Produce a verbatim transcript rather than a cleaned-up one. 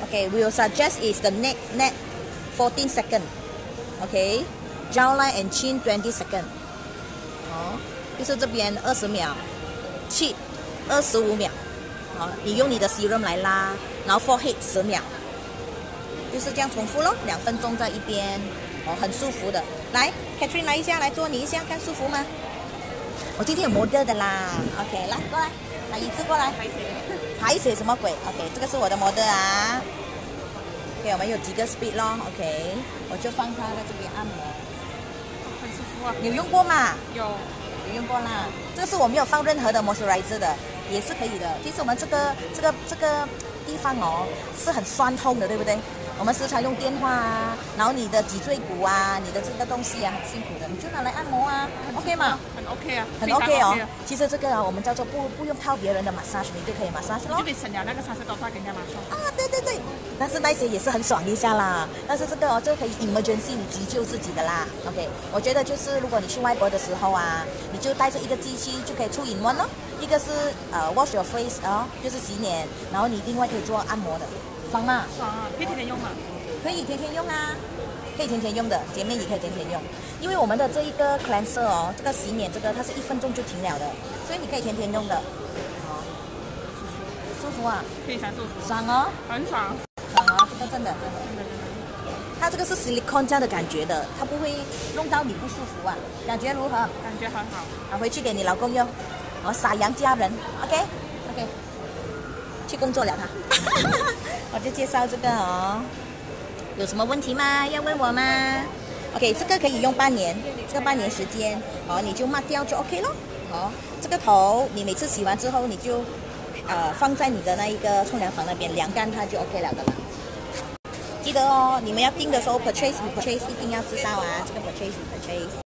Okay, we will suggest is the neck, neck fourteen second. Okay, jawline and chin twenty second. 哦，就是这边二十秒 ，cheek 二十五秒。好，你用你的 serum 来拉，然后 forehead 十秒，就是这样重复咯，两分钟在一边，哦，很舒服的。来 ，Catherine 来一下，来做你一下，看舒服吗？我今天有 model 的啦 ，OK， 来过来，来一次过来。还写什么鬼 ？OK， 这个是我的 model 啊。OK， 我们有几个 speed 咯 ，OK， 我就放它在这边按摩， 很舒服啊。 你有用过吗？ 有， 有用过啦。这个是我没有放任何的 moisturizer 的，也是可以的。其实我们这个这个这个地方哦是很酸痛的，对不对？我们时常用电话啊，然后你的脊椎骨啊，你的这个东西啊，很辛苦的，你就拿来按摩啊 ，OK 吗？ 很 OK 啊， 很 OK 哦。其实这个啊，我们叫做不不用靠别人的 massage， 你就可以 massage 咯。 就可以省了那个三十多块给人家马上。 啊，对对对，但是那些也是很爽一下啦。但是这个哦，这个可以 emergency 你急救自己的啦。OK， 我觉得就是如果你去外国的时候啊，你就带着一个机器就可以出in one咯。一个是呃 wash your face 哦，就是洗脸，然后你另外可以做按摩的，爽吗？ 爽啊，可以天天用吗？ 可以天天用啊，可以天天用的，洁面也可以天天用，因为我们的这一个 cleanser 哦，这个洗脸这个它是一分钟就停了的，所以你可以天天用的。哦，舒服啊， 非常舒服， 爽哦， 很爽， 爽哦，这个真的真的。 真的真的。 它这个是 silicone 这样的感觉的，它不会弄到你不舒服啊，感觉如何？ 感觉很好。 拿回去给你老公用，哦，撒羊家人 ，OK OK， 去工作了他，我就介绍这个哦。有什么问题吗？要问我吗 ？OK， 这个可以用半年，这个半年时间，哦，你就抹掉就 OK 咯。哦，这个头你每次洗完之后，你就呃放在你的那一个冲凉房那边晾干它就 OK 了的啦。记得哦，你们要订的时候 purchase 你 purchase 一定要知道啊，这个 purchase 你 purchase。